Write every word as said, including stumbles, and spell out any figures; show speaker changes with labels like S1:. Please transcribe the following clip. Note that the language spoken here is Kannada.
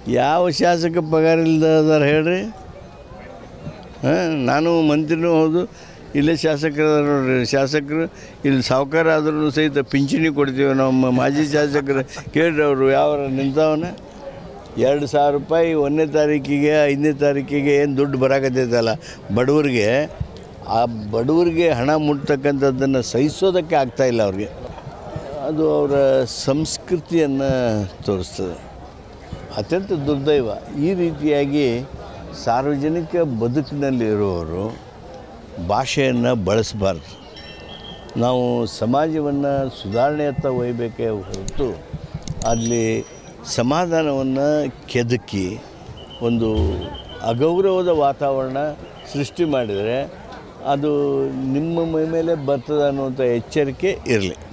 S1: ಯಾವ ಶಾಸಕ ಪಗಾರ ಇಲ್ದಾರ ಹೇಳ್ರಿ? ಹಾಂ, ನಾನು ಮಂತ್ರಿನೂ ಹೌದು, ಇಲ್ಲೇ ಶಾಸಕರು ನೋಡ್ರಿ. ಶಾಸಕರು ಇಲ್ಲಿ ಸಾವುಕಾರ ಆದ್ರೂ ಸಹಿತ ಪಿಂಚಣಿ ಕೊಡ್ತೀವಿ. ನಮ್ಮ ಮಾಜಿ ಶಾಸಕರು ಕೇಳ್ರಿ, ಅವರು ಯಾವ ನಿಂತವನ ಎರಡು ಸಾವಿರ ರೂಪಾಯಿ ಒಂದನೇ ತಾರೀಕಿಗೆ ಐದನೇ ತಾರೀಕಿಗೆ ಏನು ದುಡ್ಡು ಬರಾಕತ್ತೈತಲ್ಲ ಬಡವರಿಗೆ, ಆ ಬಡವರಿಗೆ ಹಣ ಮುಟ್ತಕ್ಕಂಥದ್ದನ್ನು ಸಹಿಸೋದಕ್ಕೆ ಆಗ್ತಾಯಿಲ್ಲ ಅವ್ರಿಗೆ. ಅದು ಅವರ ಸಂಸ್ಕೃತಿಯನ್ನು ತೋರಿಸ್ತದೆ. ಅತ್ಯಂತ ದುರ್ದೈವ. ಈ ರೀತಿಯಾಗಿ ಸಾರ್ವಜನಿಕ ಬದುಕಿನಲ್ಲಿರುವವರು ಭಾಷೆಯನ್ನು ಬಳಸಬಾರ್ದು. ನಾವು ಸಮಾಜವನ್ನು ಸುಧಾರಣೆಯತ್ತ ಒಯ್ಯಬೇಕೇ ಹೊರತು ಅಲ್ಲಿ ಸಮಾಧಾನವನ್ನು ಕೆದಕಿ ಒಂದು ಅಗೌರವದ ವಾತಾವರಣ ಸೃಷ್ಟಿ ಮಾಡಿದರೆ ಅದು ನಿಮ್ಮ ಮೈ ಮೇಲೆ ಬರ್ತದೆ ಅನ್ನುವಂಥ ಎಚ್ಚರಿಕೆ ಇರಲಿ.